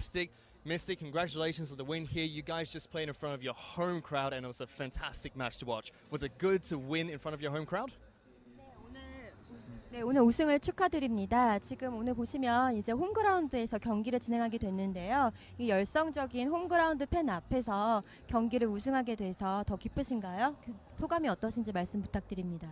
fantastic. Mystic, congratulations on the win here. You guys just played in front of your home crowd and it was a fantastic match to watch. Was it good to win in front of your home crowd? 네, 오늘 우승을 축하드립니다. 지금 오늘 보시면 이제 홈그라운드에서 경기를 진행하게 됐는데요. 이 열성적인 홈그라운드 팬 앞에서 경기를 우승하게 돼서 더 기쁘신가요? 그 소감이 어떠신지 말씀 부탁드립니다.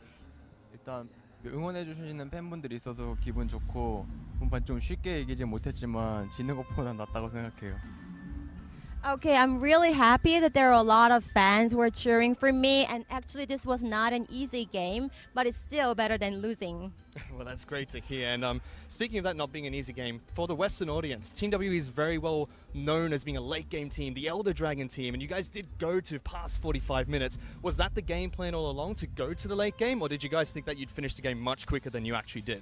일단 응원해 주시는 팬분들이 있어서 기분 좋고 본판 좀 쉽게 이기지 못했지만 지는 것보다 낫다고 생각해요. Okay, I'm really happy that there are a lot of fans who are cheering for me, and actually this was not an easy game, but it's still better than losing. Well, that's great to hear. And speaking of that not being an easy game, for the Western audience, Team WE is very well known as being a late game team, the Elder Dragon team, and you guys did go to past 45 minutes. Was that the game plan all along, to go to the late game, or did you guys think that you'd finish the game much quicker than you actually did?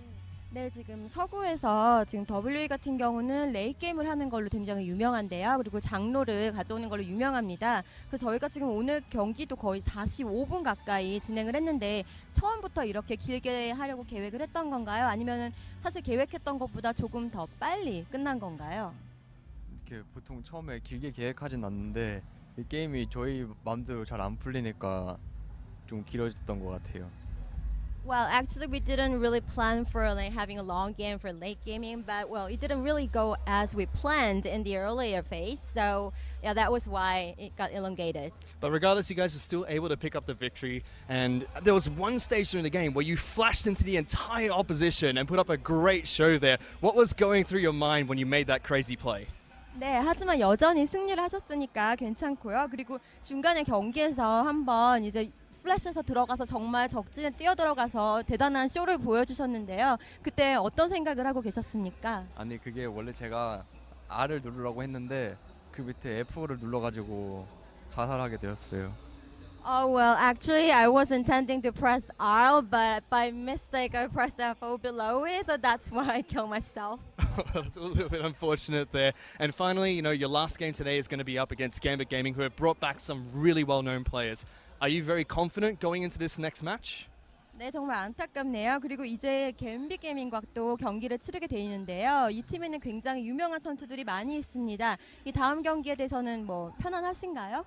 네, 지금 서구에서 지금 WE 같은 경우는 레이트 게임을 하는 걸로 굉장히 유명한데요. 그리고 장로를 가져오는 걸로 유명합니다. 그래서 저희가 지금 오늘 경기도 거의 45분 가까이 진행을 했는데 처음부터 이렇게 길게 하려고 계획을 했던 건가요? 아니면은 사실 계획했던 것보다 조금 더 빨리 끝난 건가요? 이렇게 보통 처음에 길게 계획하진 않는데 이 게임이 저희 마음대로 잘 안 풀리니까 좀 길어졌던 것 같아요. Well, actually, we didn't really plan for like having a long game for late gaming, but well, it didn't really go as we planned in the earlier phase. So yeah, that was why it got elongated. But regardless, you guys were still able to pick up the victory. And there was one stage during the game where you flashed into the entire opposition and put up a great show there. What was going through your mind when you made that crazy play? 네, 하지만 여전히 승리를 하셨으니까 괜찮고요. 그리고 중간에 경기에서 한번 이제 플래시에서 들어가서 정말 적진에 뛰어들어가서 대단한 쇼를 보여주셨는데요. 그때 어떤 생각을 하고 계셨습니까? 아니 그게 원래 제가 R을 누르라고 했는데 그 밑에 F를 눌러가지고 자살하게 되었어요. Oh, well, actually, I was intending to press R, but by mistake, I pressed F below it, so that's why I killed myself. That's a little bit unfortunate there. And finally, you know, your last game today is going to be up against Gambit Gaming, who have brought back some really well-known players. Are you very confident going into this next match? 네, 정말 안타깝네요. 그리고 이제 갬빗 게이밍과 또 경기를 치르게 돼 있는데요. 이 팀에는 굉장히 유명한 선수들이 많이 있습니다. 이 다음 경기에 대해서는 뭐 편안하신가요?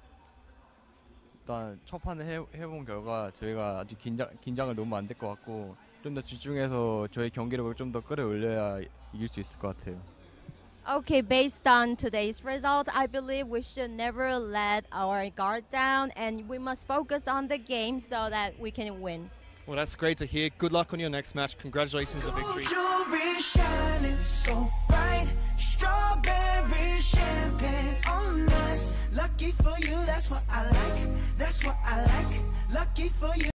일단 첫 판을 해본 결과 저희가 아주 긴장을 너무 안 될 것 같고 좀 더 집중해서 저희 경기력을 좀 더 끌어올려야 이길 수 있을 것 같아요. Okay, based on today's result, I believe we should never let our guard down and we must focus on the game so that we can win. Well, that's great to hear. Good luck on your next match. Congratulations on the victory. Jewelry shining so bright, strawberry champagne on us. Lucky for you, that's what I like. That's what I like. Lucky for you.